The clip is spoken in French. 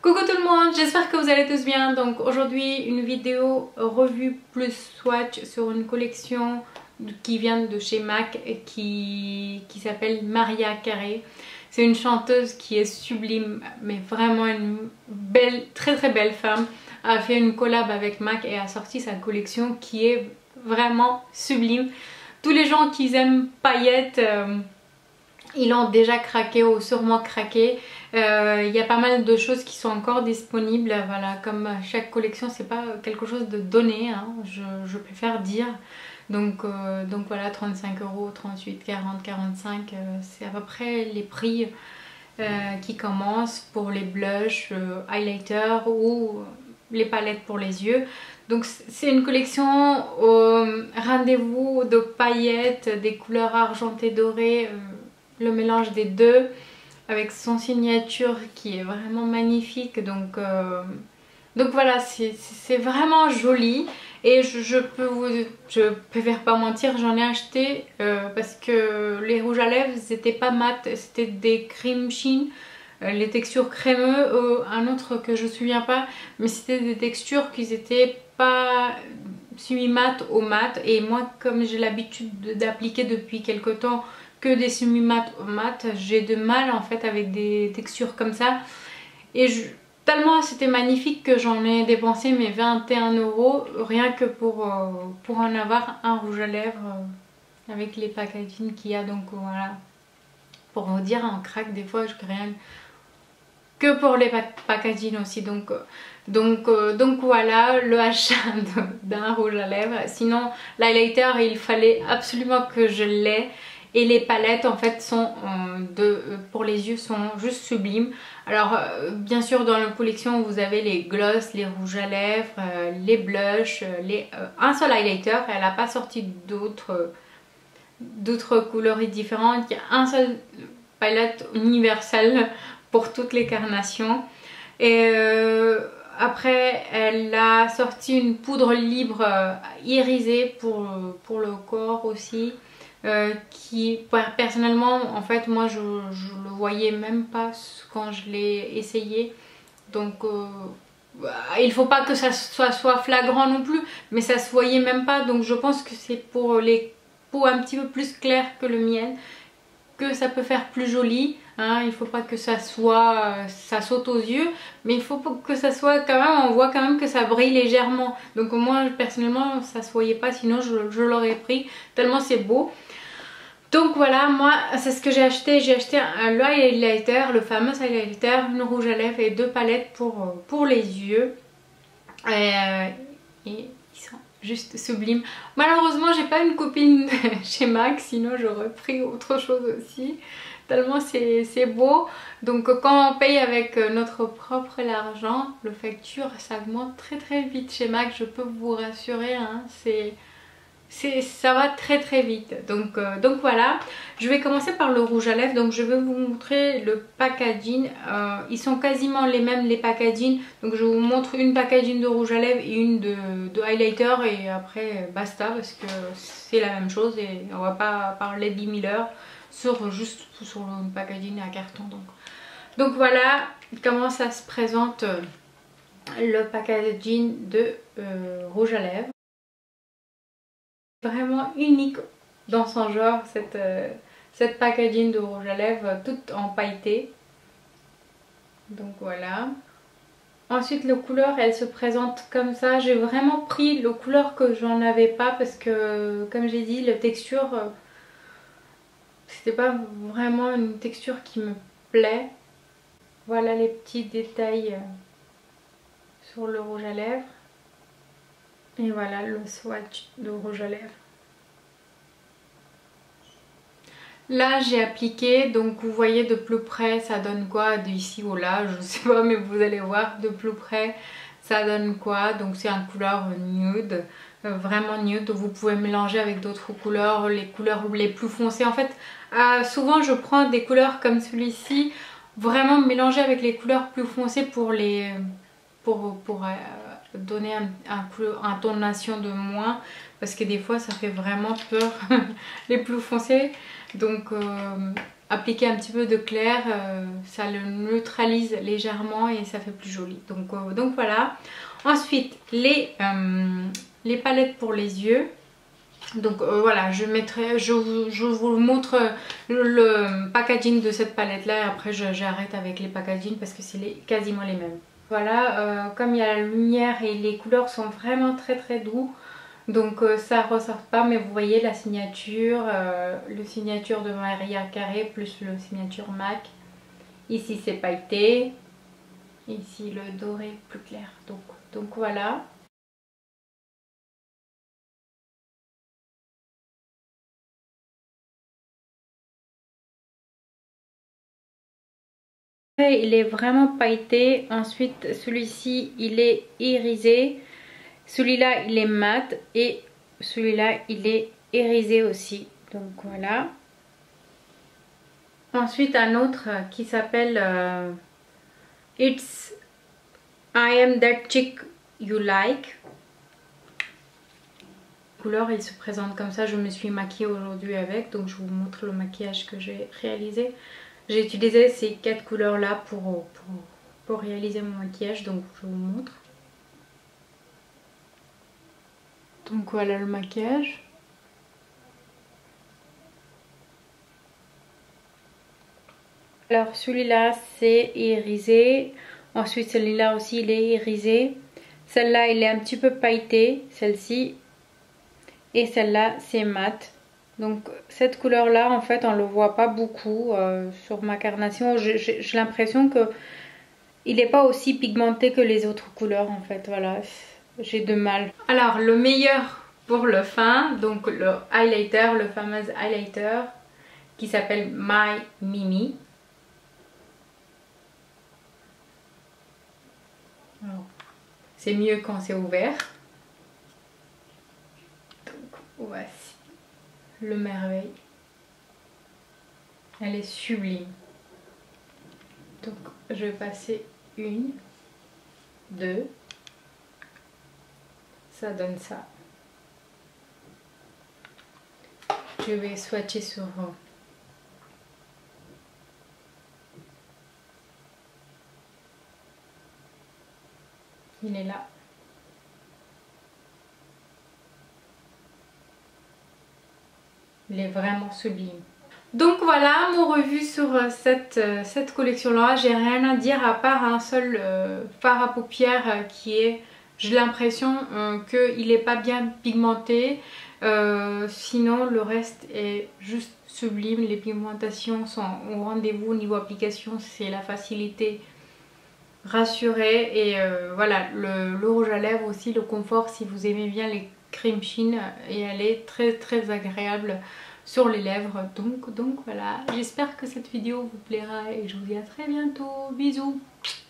Coucou tout le monde, j'espère que vous allez tous bien. Donc aujourd'hui une vidéo revue plus swatch sur une collection qui vient de chez MAC et qui s'appelle Mariah Carey. C'est une chanteuse qui est sublime, mais vraiment une belle, très très belle femme. Elle a fait une collab avec MAC et a sorti sa collection qui est vraiment sublime. Tous les gens qui aiment paillettes, ils l'ont déjà craqué ou sûrement craqué. Il y a pas mal de choses qui sont encore disponibles. Voilà, comme chaque collection, c'est pas quelque chose de donné, hein, je préfère dire. Donc voilà, 35 €, 38, 40, 45, c'est à peu près les prix qui commencent pour les blushs, highlighters ou les palettes pour les yeux. Donc c'est une collection au rendez-vous de paillettes, des couleurs argentées dorées, le mélange des deux avec son signature qui est vraiment magnifique. Donc voilà, c'est vraiment joli et je préfère pas mentir, j'en ai acheté parce que les rouges à lèvres c'était pas mat, c'était des cream sheen, les textures crémeux, un autre que je me souviens pas, mais c'était des textures qui étaient pas semi-mat au mat, et moi comme j'ai l'habitude d'appliquer depuis quelque temps que des semi-mat au mat, j'ai de mal en fait avec des textures comme ça, et tellement c'était magnifique que j'en ai dépensé mes 21 € rien que pour en avoir un rouge à lèvres avec les packaging qu'il y a. Donc voilà, pour vous dire, en craque des fois je rien que pour les packaging aussi. Donc voilà le achat d'un rouge à lèvres. Sinon l'highlighter il fallait absolument que je l'ai, et les palettes en fait sont pour les yeux sont juste sublimes. Alors bien sûr dans la collection vous avez les gloss, les rouges à lèvres, les blushs, un seul highlighter. Elle n'a pas sorti d'autres couleurs différentes. Il y a un seul palette universelle pour toutes les carnations. Et après elle a sorti une poudre libre irisée pour le corps aussi, qui personnellement en fait moi je le voyais même pas quand je l'ai essayé. Donc il faut pas que ça soit flagrant non plus, mais ça se voyait même pas. Donc je pense que c'est pour les peaux un petit peu plus claires que le mien que ça peut faire plus joli, hein. Il faut pas que ça soit ça saute aux yeux, mais il faut que ça soit quand même, on voit quand même que ça brille légèrement. Donc moi personnellement ça se voyait pas, sinon je l'aurais pris tellement c'est beau. Donc voilà, moi c'est ce que j'ai acheté. J'ai acheté le highlighter, le fameux highlighter, une rouge à lèvres et deux palettes pour les yeux, et ils sont juste sublimes. Malheureusement j'ai pas une copine chez MAC, sinon j'aurais pris autre chose aussi, tellement c'est beau. Donc quand on paye avec notre propre argent, le facture ça augmente très très vite chez MAC, je peux vous rassurer, hein. Ça va très très vite. Donc voilà, je vais commencer par le rouge à lèvres. Donc je vais vous montrer le packaging. Ils sont quasiment les mêmes, les packaging. Donc je vous montre une packaging de rouge à lèvres et une de highlighter, et après basta, parce que c'est la même chose et on va pas parler 10 000 heures juste sur le packaging à carton. Donc voilà comment ça se présente, le packaging de rouge à lèvres. Vraiment unique dans son genre, cette packaging de rouge à lèvres toute en pailleté. Donc voilà. Ensuite les couleurs, elles se présentent comme ça. J'ai vraiment pris le couleur que j'en avais pas, parce que comme j'ai dit, la texture c'était pas vraiment une texture qui me plaît. Voilà les petits détails sur le rouge à lèvres. Et voilà le swatch de rouge à lèvres. Là j'ai appliqué, donc vous voyez de plus près ça donne quoi, d'ici ou là, je sais pas, mais vous allez voir de plus près ça donne quoi. Donc c'est un couleur nude, vraiment nude. Vous pouvez mélanger avec d'autres couleurs, les couleurs les plus foncées. En fait souvent je prends des couleurs comme celui-ci, vraiment mélanger avec les couleurs plus foncées pour donner un tonation de moins, parce que des fois ça fait vraiment peur les plus foncés. Donc appliquer un petit peu de clair, ça le neutralise légèrement et ça fait plus joli. Donc voilà. Ensuite les palettes pour les yeux. Donc voilà, je vous montre le packaging de cette palette là et après j'arrête avec les packaging parce que c'est quasiment les mêmes. Voilà, comme il y a la lumière et les couleurs sont vraiment très doux, donc ça ressort pas, mais vous voyez la signature, le signature de Maria Carré plus le signature MAC. Ici c'est pailleté, ici le doré plus clair, donc voilà. Il est vraiment pailleté. Ensuite celui-ci il est irisé, celui-là il est mat et celui-là il est irisé aussi, donc voilà. Ensuite un autre qui s'appelle It's I Am That Chick You Like. Couleur il se présente comme ça. Je me suis maquillée aujourd'hui avec, donc je vous montre le maquillage que j'ai réalisé. J'ai utilisé ces 4 couleurs là pour réaliser mon maquillage, donc je vous montre. Donc voilà le maquillage. Alors celui-là c'est irisé. Ensuite celui-là aussi il est irisé. Celle-là il est un petit peu pailleté, celle-ci. Et celle-là c'est mat. Donc cette couleur là en fait on le voit pas beaucoup sur ma carnation. J'ai l'impression que il n'est pas aussi pigmenté que les autres couleurs en fait. Voilà, j'ai de mal. Alors le meilleur pour le fin, donc le highlighter, le fameux highlighter qui s'appelle My Mimi. C'est mieux quand c'est ouvert. Donc voici le merveille. Elle est sublime. Donc je vais passer 1, 2. Ça donne ça. Je vais swatcher sur il est là. Il est vraiment sublime. Donc voilà mon revue sur cette collection là. J'ai rien à dire à part un seul fard à paupières qui est, j'ai l'impression qu'il n'est pas bien pigmenté. Sinon le reste est juste sublime. Les pigmentations sont au rendez-vous au niveau application, c'est la facilité, rassurée. Et voilà, le rouge à lèvres aussi, le confort si vous aimez bien les crème sheen, et elle est très agréable sur les lèvres. Donc voilà, j'espère que cette vidéo vous plaira et je vous dis à très bientôt. Bisous.